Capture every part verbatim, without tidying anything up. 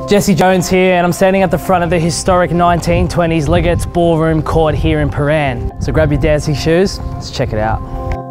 Jesse Jones here, and I'm standing at the front of the historic nineteen twenties Legates Ballroom Court here in Prahran. So grab your dancing shoes, let's check it out.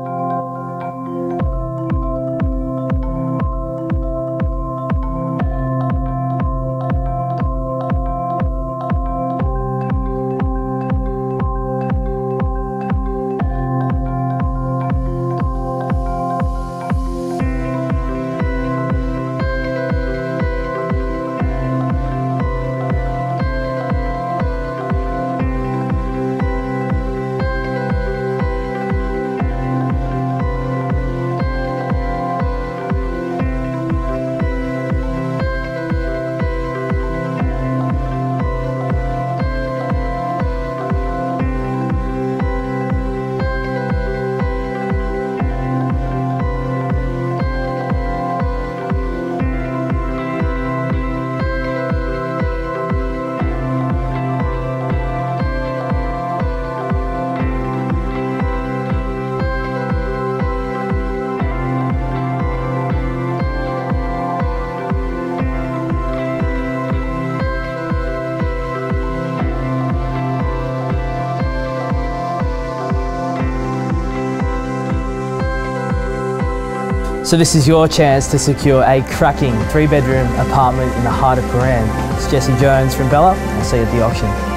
So this is your chance to secure a cracking three bedroom apartment in the heart of Prahran. It's Jesse Jones from N.Beller. I'll see you at the auction.